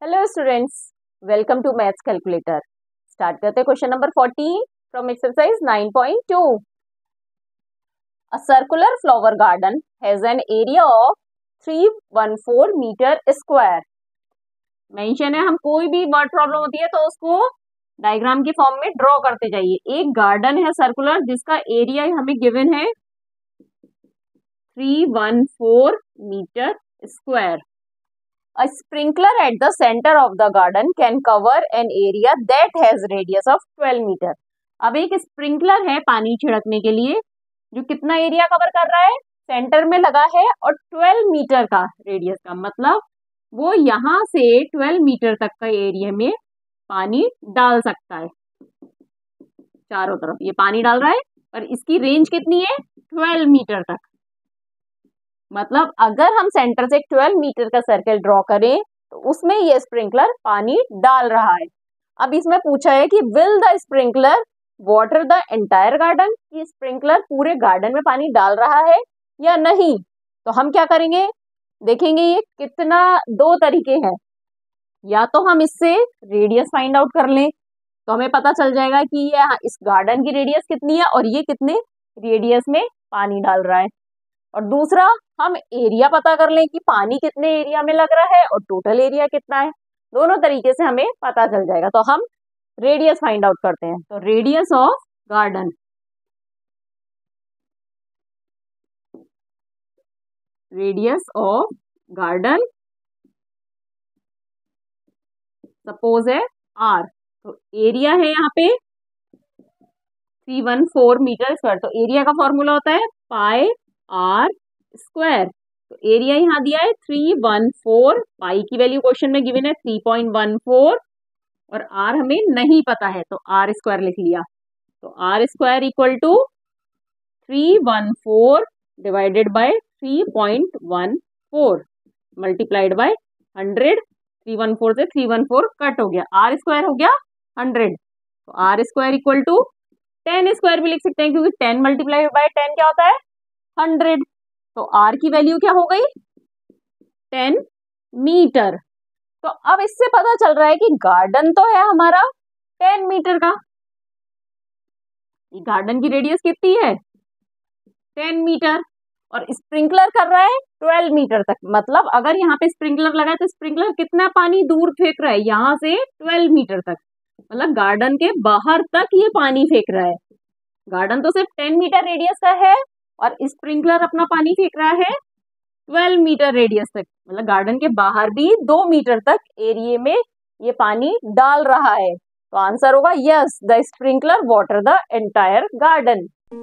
Hello students, welcome to maths calculator. Start करते हैं question number 14 from exercise 9.2। A circular flower garden has an area of 314 metre square. Mention है, हम कोई भी word problem होती है तो उसको डायग्राम के फॉर्म में ड्रॉ करते जाइए। एक गार्डन है सर्कुलर जिसका एरिया हमें गिवन है 314 metre square. A sprinkler at the center of the garden can cover an area that has radius of 12 metre. अब एक स्प्रिंकलर है पानी छिड़कने के लिए जो कितना एरिया कवर कर रहा है, सेंटर में लगा है और 12 मीटर का रेडियस का, मतलब वो यहाँ से 12 मीटर तक का एरिया में पानी डाल सकता है। चारों तरफ ये पानी डाल रहा है और इसकी रेंज कितनी है, 12 मीटर तक। मतलब अगर हम सेंटर से 12 मीटर का सर्कल ड्रॉ करें तो उसमें ये स्प्रिंकलर पानी डाल रहा है। अब इसमें पूछा है कि will the sprinkler water the entire garden, कि स्प्रिंकलर पूरे गार्डन में पानी डाल रहा है या नहीं। तो हम क्या करेंगे, देखेंगे ये कितना, दो तरीके हैं। या तो हम इससे रेडियस फाइंड आउट कर लें तो हमें पता चल जाएगा कि ये इस गार्डन की रेडियस कितनी है और ये कितने रेडियस में पानी डाल रहा है। और दूसरा, हम एरिया पता कर लें कि पानी कितने एरिया में लग रहा है और टोटल एरिया कितना है। दोनों तरीके से हमें पता चल जाएगा। तो हम रेडियस फाइंड आउट करते हैं। तो radius of garden, radius of garden suppose है आर। तो एरिया है यहाँ पे 314 मीटर स्क्वायर। तो एरिया का फॉर्मूला होता है पाई आर स्क्वायर। तो एरिया यहाँ दिया है 314, पाई की वैल्यू क्वेश्चन में गिवन है 3.14 और आर हमें नहीं पता है तो आर स्क्वायर लिख लिया। तो R square equal to 314 divided by 3.14 multiplied by 100। 314 से 314 कट हो गया, आर स्क्वायर हो गया 100। तो R square equal to 10 square भी लिख सकते हैं क्योंकि 10 मल्टीप्लाई बाय 10 क्या होता है, 100। तो आर की वैल्यू क्या हो गई, 10 मीटर। तो अब इससे पता चल रहा है कि गार्डन तो है हमारा 10 मीटर का। गार्डन की रेडियस कितनी है, 10 मीटर, और स्प्रिंकलर कर रहा है 12 मीटर तक। मतलब अगर यहाँ पे स्प्रिंकलर लगा है तो स्प्रिंकलर कितना पानी दूर फेंक रहा है, यहाँ से 12 मीटर तक, मतलब गार्डन के बाहर तक ये पानी फेंक रहा है। गार्डन तो सिर्फ 10 मीटर रेडियस का है और स्प्रिंकलर अपना पानी फेंक रहा है 12 मीटर रेडियस तक, मतलब गार्डन के बाहर भी 2 मीटर तक एरिया में ये पानी डाल रहा है। तो आंसर होगा yes, the sprinkler water the entire garden.